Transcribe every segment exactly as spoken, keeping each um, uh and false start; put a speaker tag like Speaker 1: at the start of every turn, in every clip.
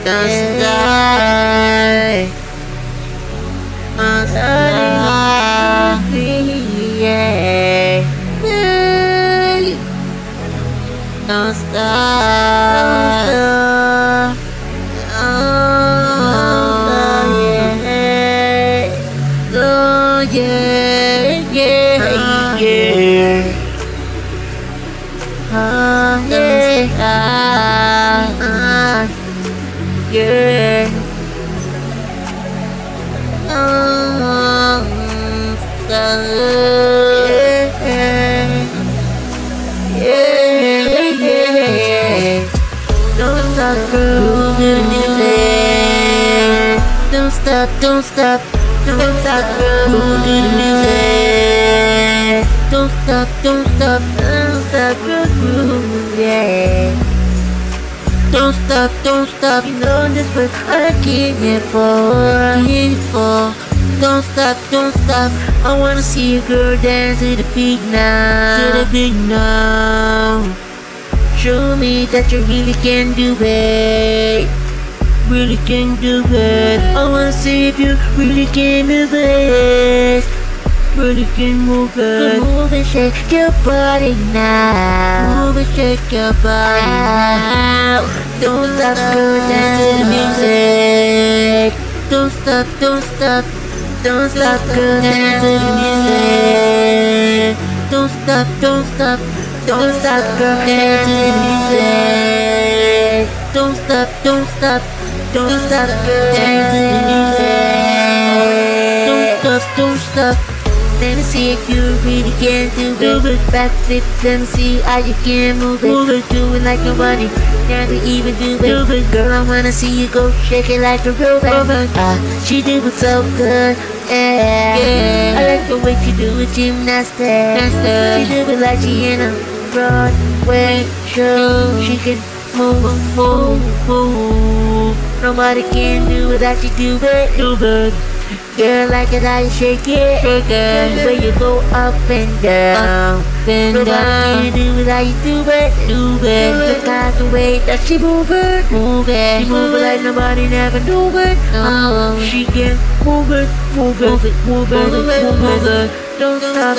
Speaker 1: Don't stop. Don't stop. Yeah. Don't stop. Oh, yeah. Oh, yeah, yeah, yeah. Oh, yeah. Uh, yeah. Oh, stop. Yeah, yeah. Don't stop, girl. Don't stop, don't stop, don't stop, girl. Don't stop, don't stop, don't stop, girl. Yeah. Don't stop, don't stop. You know this what I came here for. Here for. Don't stop, don't stop. I wanna see a girl dance to the beat now. To the beat now. Show me that you really can do it. Really can do it. I wanna see if you really can move it. Really can move it. Move and shake your body now. Move and shake your body now. Don't stop, girl, dance to the music. Don't stop, don't stop. Don't stop, girl, dance to the music. Don't stop, don't stop. Don't stop, girl, dance to the music. Don't stop, don't stop. Don't stop, girl, dance to the music. Don't stop, don't stop. Let me see if you really can do it. Backflip, let me see how you can move it. Move it, do it like nobody can even do it. Girl, I wanna see you go shake it like a robot. Ah, she do it so good. Yeah. Yeah. I like the way she do it, gymnastics. She do it like she in a Broadway show. She can move, move, move. Nobody can do it like she do it. Do it. Girl, like it how you shake it. Shake it. Where you go up and down. Up and Nobody down. Can do it how you do it. Do it. Look at the way that she move it. Move it. She move it like nobody never do it. Oh, she can move it, move it, move it, move it, move it. Don't stop,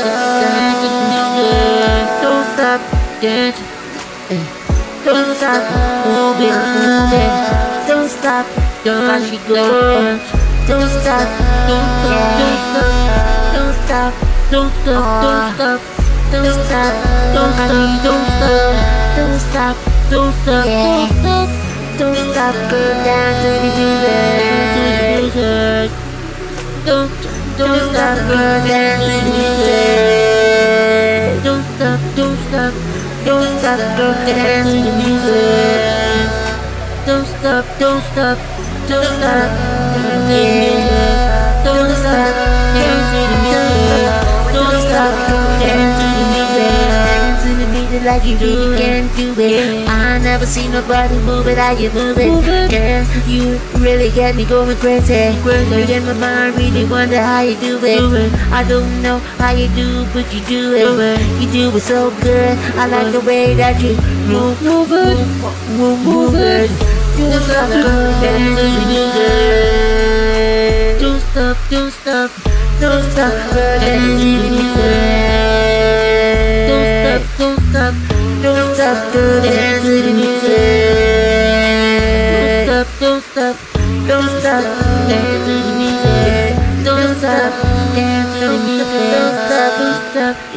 Speaker 1: don't stop, dance. Don't stop, move it, move it. Don't stop, don't she go. Don't stop, don't stop, don't stop, don't stop, don't stop, don't stop, don't stop, don't stop, don't stop, don't stop, don't stop, girl, dance to the music. Don't, don't stop, girl, dance to the music. Don't stop, don't stop, don't stop, girl, dance to the music. Don't stop, don't stop, don't stop, yeah. Don't stop, dance to the music. Don't stop, dance to the music. Dance to the music like you really can do it. I never seen nobody move it how you move it. Yeah, you really get me going crazy. You get my mind, really wonder how you do it. I don't know how you do, but you do it. You do it so good. I like the way that you move, move it, move, move it. Don't stop, girl, dance to the music. Don't stop, don't stop, don't stop, girl, dance to the music. Don't stop, don't stop, don't stop, girl, dance to the music. Don't stop, don't stop, don't stop, dance to the music. Don't stop, dance to the music. Don't stop, don't stop.